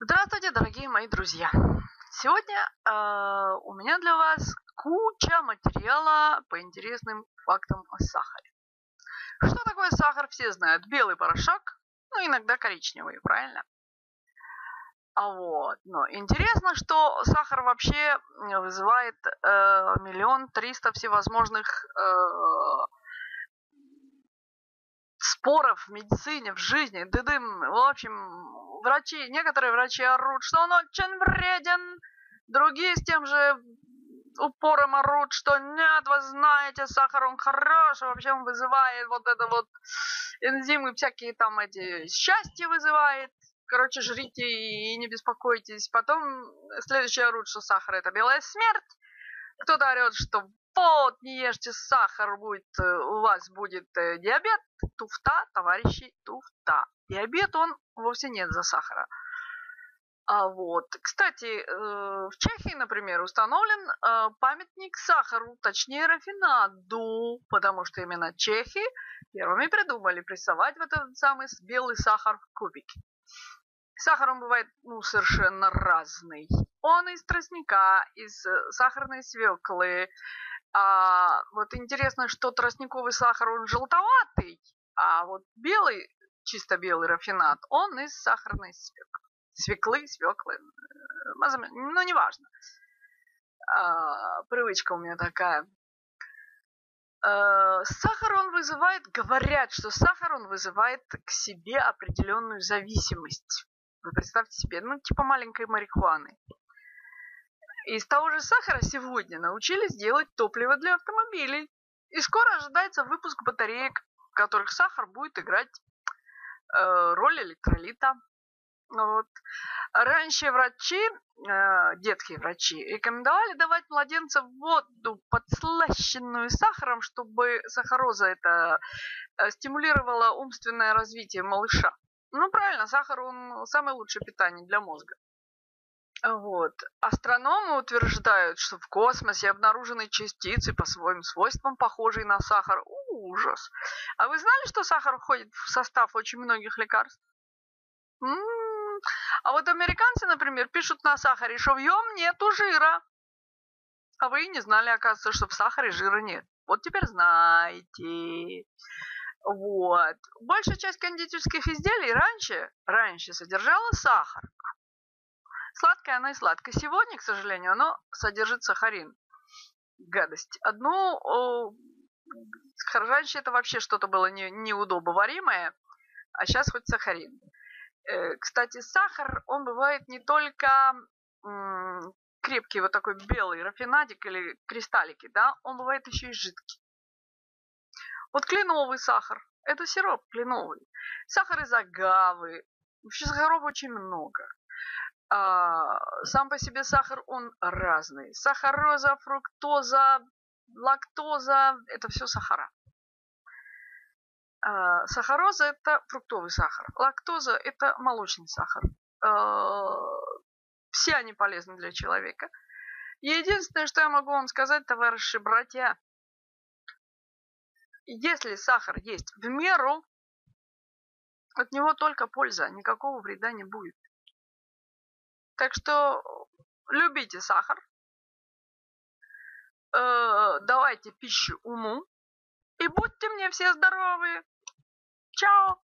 Здравствуйте, дорогие мои друзья! Сегодня у меня для вас куча материала по интересным фактам о сахаре. Что такое сахар, все знают. Белый порошок, ну иногда коричневый, правильно? Но интересно, что сахар вообще вызывает 1 300 000 всевозможных споров в медицине, в жизни. В общем, некоторые врачи орут, что он очень вреден, другие с тем же упором орут, что нет, вы знаете, сахар он хороший, вообще он вызывает энзимы всякие там счастье вызывает. Короче, жрите и не беспокойтесь. Потом следующий орут, что сахар это белая смерть. Кто-то орет, что вот, не ешьте сахар, у вас будет диабет. Туфта, товарищи, туфта. Диабет, он вовсе нет за сахара. Кстати, в Чехии, например, установлен памятник сахару, точнее рафинаду, потому что именно чехи первыми придумали прессовать этот самый белый сахар в кубики. Сахар он бывает совершенно разный. Он из тростника, из сахарной свеклы. Интересно, что тростниковый сахар, он желтоватый, а белый, чисто белый рафинад, он из сахарной свеклы, неважно. Привычка у меня такая. Говорят, что сахар он вызывает к себе определенную зависимость. Вы представьте себе, типа маленькой марихуаны. Из того же сахара сегодня научились делать топливо для автомобилей. И скоро ожидается выпуск батареек, в которых сахар будет играть роль электролита. Раньше детские врачи, рекомендовали давать младенцам воду, подслащенную сахаром, чтобы сахароза это стимулировала умственное развитие малыша. Правильно, сахар он самое лучшее питание для мозга. Астрономы утверждают, что в космосе обнаружены частицы по своим свойствам, похожие на сахар. Ужас! А вы знали, что сахар входит в состав очень многих лекарств? Американцы, например, пишут на сахаре, что в нем нету жира. А вы и не знали, оказывается, что в сахаре жира нет. Вот теперь знаете. Большая часть кондитерских изделий раньше содержала сахар. Сладкое оно и сладкое. Сегодня, к сожалению, оно содержит сахарин. Гадость. Раньше это вообще что-то было неудобоваримое, а сейчас хоть сахарин. Кстати, сахар, он бывает не только крепкий, такой белый рафинадик или кристаллики, да, он бывает еще и жидкий. Кленовый сахар, это сироп кленовый. Сахар из агавы. Вообще сахаров очень много. Сам по себе сахар, он разный. Сахароза, фруктоза, лактоза, это все сахара. Сахароза – это фруктовый сахар. Лактоза – это молочный сахар. Все они полезны для человека. Единственное, что я могу вам сказать, товарищи, братья, если сахар есть в меру, от него только польза, никакого вреда не будет. Так что любите сахар, давайте пищу уму и будьте мне все здоровы. Чао!